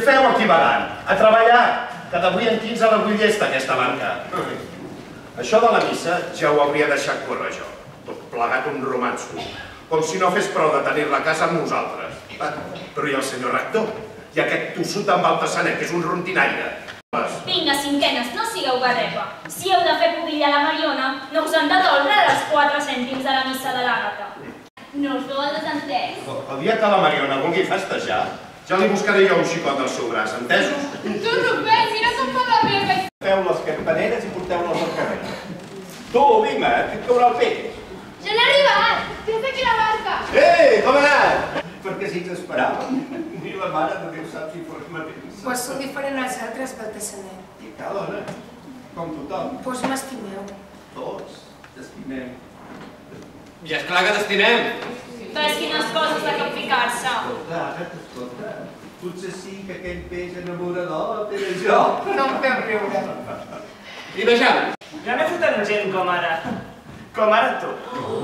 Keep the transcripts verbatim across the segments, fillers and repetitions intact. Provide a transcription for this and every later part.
Què feu aquí vagant? A treballar, que d'avui en quinze la vull llesta, aquesta barca. Això de la missa ja ho hauria deixat córrer jo. Tot plegat un romanço. Com si no fes prou de tenir la casa amb nosaltres. Però i el senyor rector? I aquest tossut amb Baltasaner, que és un rontinaire. Vinga, cinquenes, no sigueu garrepa. Si heu de fer pubilla a la Mariona, no us han de doldre els quatre cèntims de la missa de l'Àgata. No us veu el desentès. El dia que la Mariona vulgui festejar, ja li buscaré jo un xicot al seu braç, entesos? Tu, Rupert, si no se'n fa la meva... Feu les campaneres i porteu-les al carrer. Tu, Vima, que et caurà el peix. Ja n'ha arribat! Tens aquí la barca! Ei, com ha anat? Perquè si ens esperàvem. Ni la mare de Déu sap si fos mateix. Pues sou diferent als altres, Baltasaner. I cada dona, com tothom. Pues m'estimeu. Tots t'estimem. I esclar que t'estimem. Ves quines coses de capficar-se. Escolta, ara t'escolta. Potser sí que aquell peix enamorador era jo. No em feu riure. I vejam. Ja m'he fotent gent com ara. Com ara tu.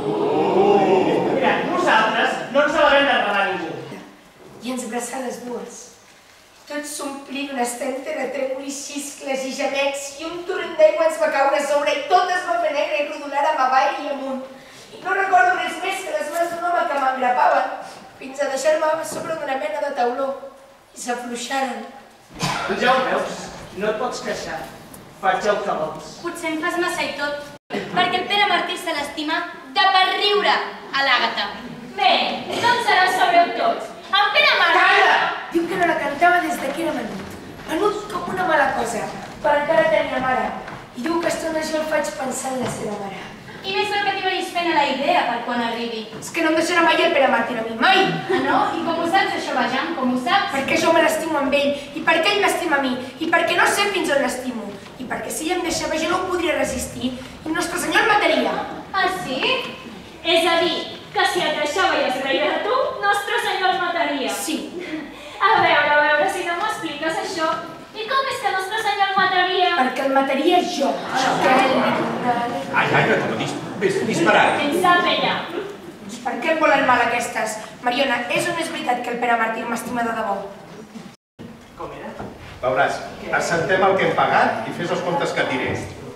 Mira, nosaltres no ens sabem d'agradar ningú. I ens abraçar les dues. Tot s'omplir d'una estenta de trèmolis xiscles i gemecs i un torrent d'aigua ens va caure a sobre i tot es va fer negre i rodolàrem avall i amunt. I no recordo res més que les mans d'un home que m'engrapaven fins a deixar-me sobre una mena de tauló i s'afluixaren. Ja ho veus, no et pots queixar. Faig el que vols. Potser em fas massa i tot, perquè el Pere Martí se l'estima de per riure a l'Àgata. Bé, doncs ara ho sabreu tots. En Pere Martí... Calla! Diu que no la cantava des que era menut. Menut com una mala cosa, però encara tenia mare. I diu que estones jo el faig pensar en la seva mare. I més el que t'hi vagis fent a la idea per quan arribi. És que no em deixarà mai el Pere Martí a mi, mai! Ah, no? I com ho saps, això, vejam? Com ho saps? Perquè jo me l'estimo amb ell, i perquè ell m'estima a mi, i perquè no sé fins on l'estimo, i perquè si ell em deixava jo no ho podria resistir, i Nostre Senyor el mataria. Ah, sí? És a dir, que si et deixava i es reia de tu, Nostre Senyor el mataria. Sí. A veure, a veure, si no m'expliques això. I com és que Nostre Senyor el mataria? Perquè el mataria jo. Que ell... Ai, ai, no, dis, dis, disparat. En sap ella. Doncs per què em volen mal aquestes? Mariona, és o no és veritat que el Pere Martí m'estima de debò? Com era? Veuràs, assentem el que hem pagat i fes els comptes que et diré.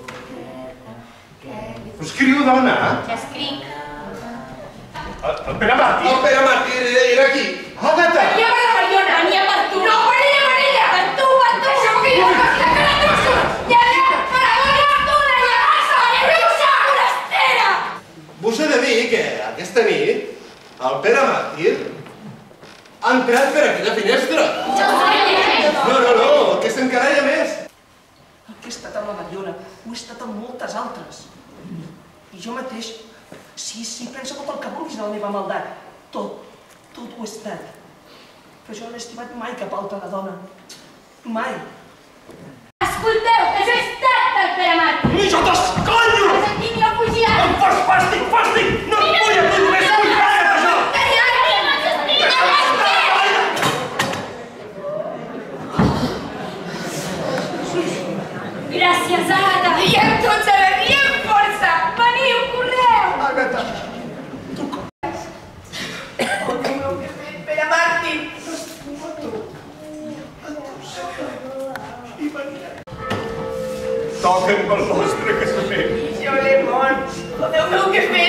Escriu, dona! Escric. El, el Pere Martí! El Pere Martí era aquí. Àgata! Venia per la Mariona! Venia per tu! No, per ella, per ella! Per tu, per tu! Això que jo faig la cara de tu! Ja, ja! Per la dona! Per tu, la llassa! La bruixa! Forastera! Vos he de dir que aquesta nit el Pere Martí ha entrat per aquella finestra. No, no, no, que s'encaralla més. El que he estat amb la Mariona, ho he estat amb moltes altres. I jo mateix, sí, sí, pensa tot el que vulguis de la meva maldat. Tot, tot ho he estat. Però jo no he estimat mai cap altra dona. Mai. Escolteu, que jo he estat del Pere Martí! I jo t'escollo! Has sentit jo fugir! Em fas fàstic, fàstic! No em vull a tu, només vull cagat, això! Gràcies, Àgata! I amb tots a la via amb força! Veniu, correu! Àgata, tu com? Oh, Déu meu, que fet, Pere Martí! T'estimo a tu. A tu sola. I venia. Toquen pel vostre casament. I jo l'he mort! Oh, Déu meu, que fet!